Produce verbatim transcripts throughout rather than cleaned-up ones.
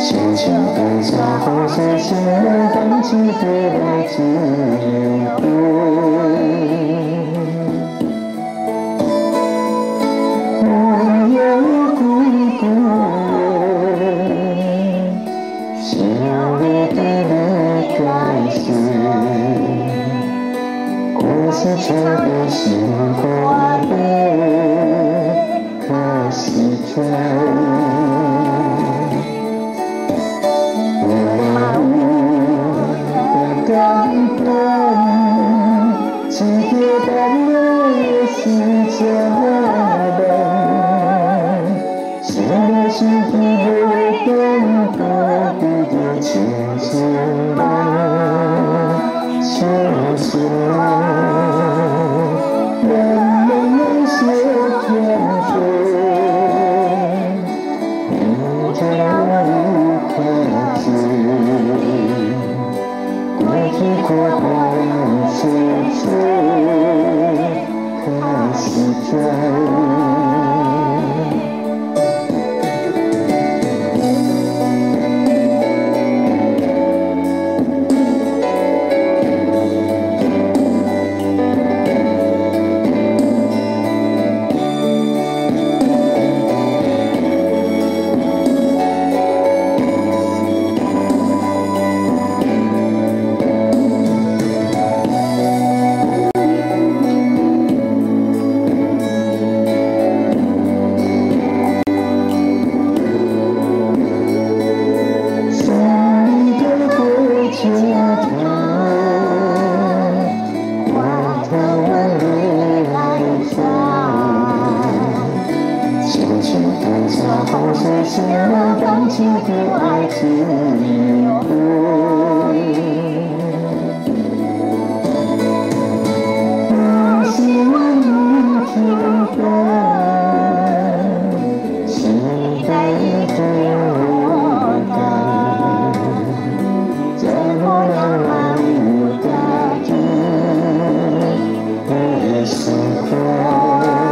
轻轻地在红色线荡起的来自由度。我有孤独，心里的泪该死，过去这个幸福的可惜追。 感动，只有当我是这般，现在是一个更高的青春啊，青春啊，让人有些天分，你在我可知？ 过去过往事处，可惜追。 红色线荡起的爱自由度，我希望你听懂，期待一点无感，在我浪漫无感的时光。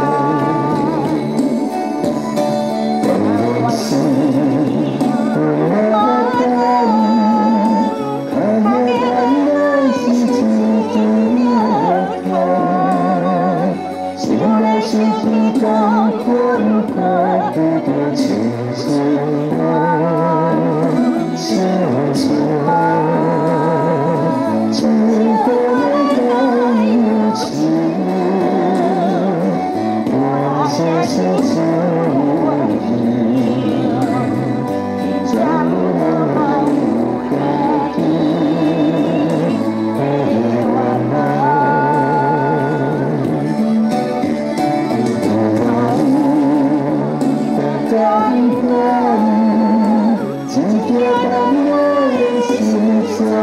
是我的看越淡的是自己的看，醒来是一张空空的青春啊，青春啊，只过了一次，我只是自我。 感动，只觉得我是这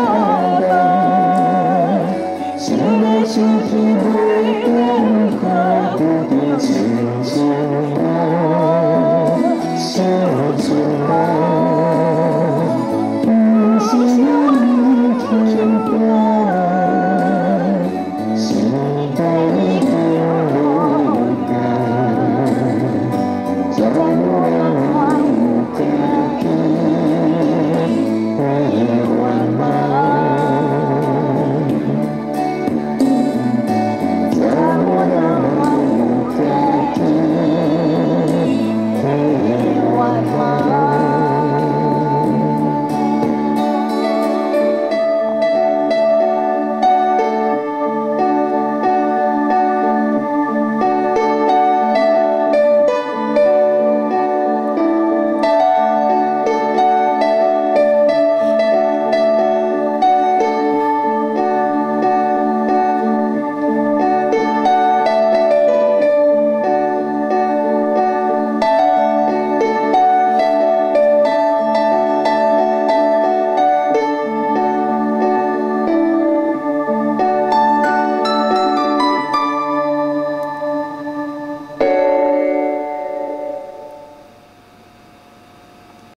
般，现在是一个更高的青春啊，青春啊，不希望你听懂，期待一点无感。 在我无可比。